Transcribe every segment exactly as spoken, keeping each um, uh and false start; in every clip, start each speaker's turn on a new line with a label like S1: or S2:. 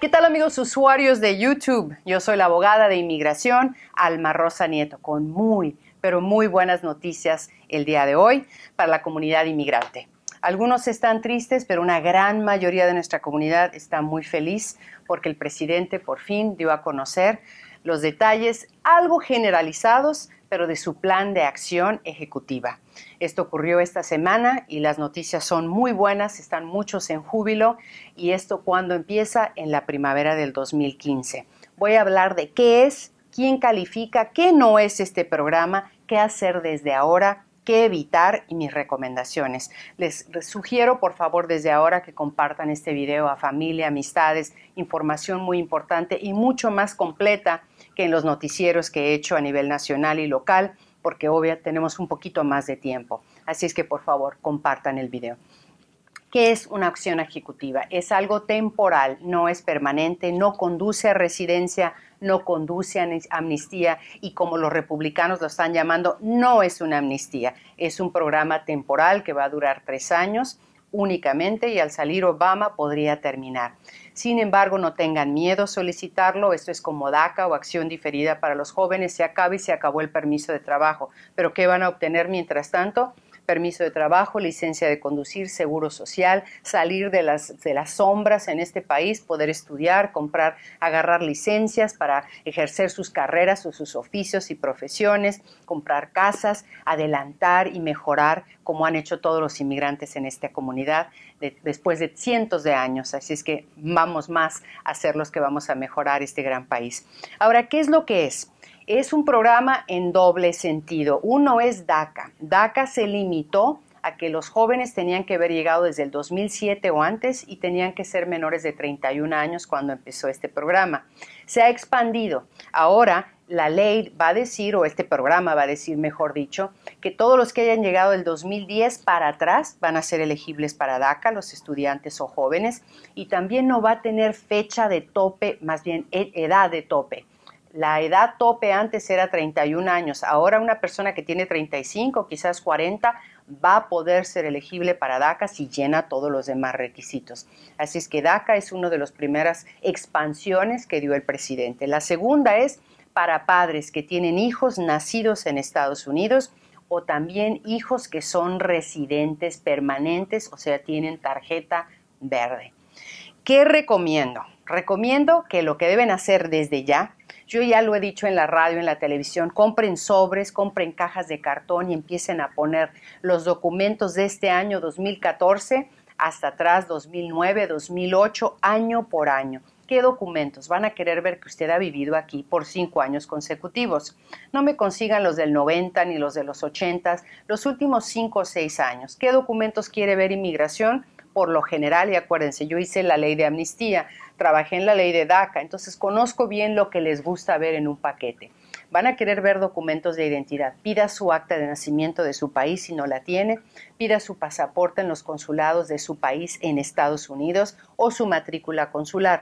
S1: ¿Qué tal, amigos usuarios de YouTube? Yo soy la abogada de inmigración, Alma Rosa Nieto, con muy, pero muy buenas noticias el día de hoy para la comunidad inmigrante. Algunos están tristes, pero una gran mayoría de nuestra comunidad está muy feliz porque el presidente por fin dio a conocer los detalles algo generalizados, pero de su plan de acción ejecutiva. Esto ocurrió esta semana y las noticias son muy buenas, están muchos en júbilo, y esto cuando empieza en la primavera del dos mil quince. Voy a hablar de qué es, quién califica, qué no es este programa, qué hacer desde ahora, qué evitar y mis recomendaciones. Les sugiero, por favor, desde ahora que compartan este video a familia, amistades, información muy importante y mucho más completa que en los noticieros que he hecho a nivel nacional y local, porque obviamente tenemos un poquito más de tiempo. Así es que, por favor, compartan el video. ¿Qué es una acción ejecutiva? Es algo temporal, no es permanente, no conduce a residencia, no conduce a amnistía y, como los republicanos lo están llamando, no es una amnistía. Es un programa temporal que va a durar tres años únicamente y al salir Obama podría terminar. Sin embargo, no tengan miedo a solicitarlo. Esto es como DACA o acción diferida para los jóvenes. Se acaba y se acabó el permiso de trabajo. ¿Pero qué van a obtener mientras tanto? Permiso de trabajo, licencia de conducir, seguro social, salir de las, de las sombras en este país, poder estudiar, comprar, agarrar licencias para ejercer sus carreras o sus oficios y profesiones, comprar casas, adelantar y mejorar como han hecho todos los inmigrantes en esta comunidad de, después de cientos de años. Así es que vamos más a ser los que vamos a mejorar este gran país. Ahora, ¿qué es lo que es? Es un programa en doble sentido. Uno es DACA. DACA se limitó a que los jóvenes tenían que haber llegado desde el dos mil siete o antes y tenían que ser menores de treinta y un años cuando empezó este programa. Se ha expandido. Ahora la ley va a decir, o este programa va a decir, mejor dicho, que todos los que hayan llegado del dos mil diez para atrás van a ser elegibles para DACA, los estudiantes o jóvenes, y también no va a tener fecha de tope, más bien edad de tope. La edad tope antes era treinta y un años, ahora una persona que tiene treinta y cinco, quizás cuarenta, va a poder ser elegible para DACA si llena todos los demás requisitos. Así es que DACA es una de las primeras expansiones que dio el presidente. La segunda es para padres que tienen hijos nacidos en Estados Unidos o también hijos que son residentes permanentes, o sea, tienen tarjeta verde. ¿Qué recomiendo? Recomiendo que lo que deben hacer desde ya, yo ya lo he dicho en la radio, en la televisión, compren sobres, compren cajas de cartón y empiecen a poner los documentos de este año dos mil catorce hasta atrás, dos mil nueve, dos mil ocho, año por año. ¿Qué documentos? Van a querer ver que usted ha vivido aquí por cinco años consecutivos. No me consigan los del noventa ni los de los ochenta, los últimos cinco o seis años. ¿Qué documentos quiere ver inmigración? Por lo general, y acuérdense, yo hice la ley de amnistía, trabajé en la ley de DACA, entonces conozco bien lo que les gusta ver en un paquete. Van a querer ver documentos de identidad. Pida su acta de nacimiento de su país si no la tiene, pida su pasaporte en los consulados de su país en Estados Unidos o su matrícula consular.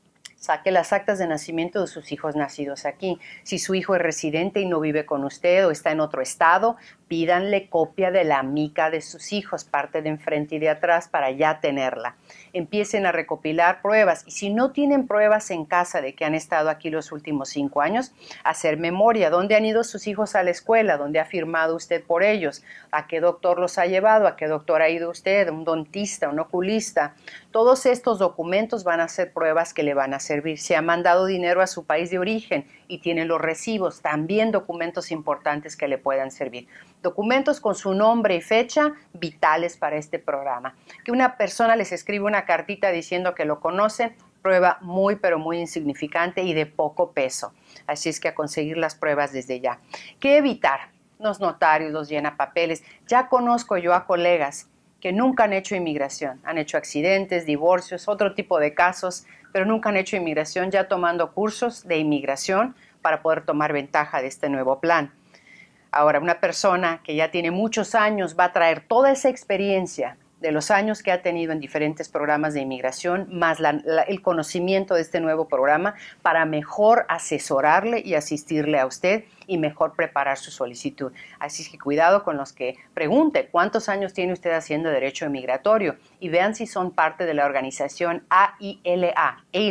S1: Saque las actas de nacimiento de sus hijos nacidos aquí. Si su hijo es residente y no vive con usted o está en otro estado, pídanle copia de la mica de sus hijos, parte de enfrente y de atrás, para ya tenerla. Empiecen a recopilar pruebas y si no tienen pruebas en casa de que han estado aquí los últimos cinco años, hacer memoria. ¿Dónde han ido sus hijos a la escuela? ¿Dónde ha firmado usted por ellos? ¿A qué doctor los ha llevado? ¿A qué doctor ha ido usted? ¿Un dentista? ¿Un oculista? Todos estos documentos van a ser pruebas que le van a servir. Si ha mandado dinero a su país de origen y tiene los recibos, también documentos importantes que le puedan servir. Documentos con su nombre y fecha vitales para este programa. Que una persona les escribe una cartita diciendo que lo conocen, prueba muy pero muy insignificante y de poco peso. Así es que a conseguir las pruebas desde ya. ¿Qué evitar? Los notarios, los llenapapeles. Ya conozco yo a colegas que nunca han hecho inmigración, han hecho accidentes, divorcios, otro tipo de casos, pero nunca han hecho inmigración, ya tomando cursos de inmigración para poder tomar ventaja de este nuevo plan. Ahora, una persona que ya tiene muchos años va a traer toda esa experiencia de los años que ha tenido en diferentes programas de inmigración, más la, la, el conocimiento de este nuevo programa para mejor asesorarle y asistirle a usted y mejor preparar su solicitud. Así es que cuidado con los que pregunten cuántos años tiene usted haciendo derecho migratorio y vean si son parte de la organización A I L A, E I L A,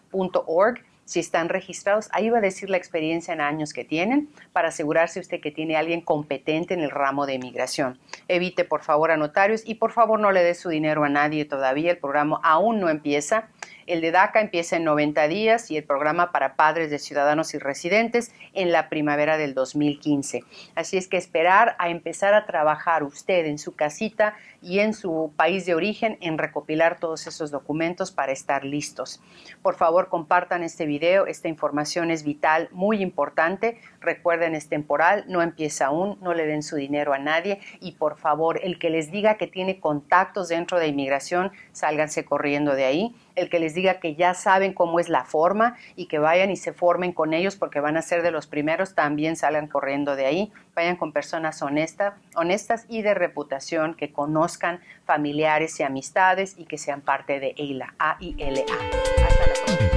S1: punto org. Si están registrados, ahí va a decir la experiencia en años que tienen para asegurarse usted que tiene a alguien competente en el ramo de inmigración. Evite, por favor, a notarios y, por favor, no le dé su dinero a nadie todavía. El programa aún no empieza. El de DACA empieza en noventa días y el programa para padres de ciudadanos y residentes en la primavera del dos mil quince. Así es que esperar a empezar a trabajar usted en su casita y en su país de origen en recopilar todos esos documentos para estar listos. Por favor, compartan este video. Esta información es vital, muy importante. Recuerden, es temporal, no empieza aún, no le den su dinero a nadie y, por favor, el que les diga que tiene contactos dentro de inmigración, sálganse corriendo de ahí. El que les diga que ya saben cómo es la forma y que vayan y se formen con ellos porque van a ser de los primeros, también salgan corriendo de ahí. Vayan con personas honestas, honestas y de reputación, que conozcan familiares y amistades y que sean parte de A I L A. A I L A. Hasta la próxima.